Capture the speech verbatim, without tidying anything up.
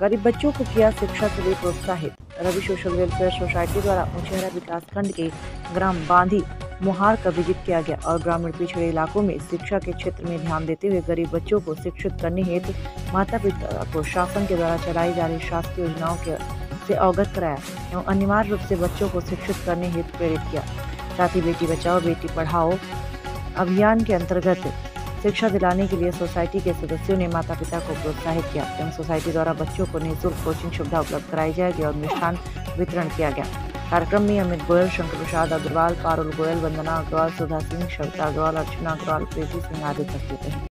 गरीब बच्चों को किया शिक्षा के लिए प्रोत्साहित। रवि सोशल वेलफेयर सोसाइटी द्वारा ऊंचेहरा विकास खंड के ग्राम बांधी मुहार का विजिट किया गया और ग्रामीण पिछड़े इलाकों में शिक्षा के क्षेत्र में ध्यान देते हुए गरीब बच्चों को शिक्षित करने हेतु माता पिता को शासन के द्वारा चलाई जा रही शासकीय योजनाओं के से अवगत कराया एवं अनिवार्य रूप से बच्चों को शिक्षित करने हेतु प्रेरित किया। साथ ही बेटी बचाओ बेटी पढ़ाओ अभियान के अंतर्गत शिक्षा दिलाने के लिए सोसाइटी के सदस्यों ने माता पिता को प्रोत्साहित किया एवं सोसाइटी द्वारा बच्चों को निःशुल्क कोचिंग सुविधा उपलब्ध कराई जाएगी और मिष्ठान वितरण किया गया। कार्यक्रम में अमित गोयल, शंकर प्रसाद अग्रवाल, पारुल गोयल, वंदना अग्रवाल, सुधा सिंह, सविता अग्रवाल, अर्चना अग्रवाल, प्रीति सिंह आदि उपस्थित रहे।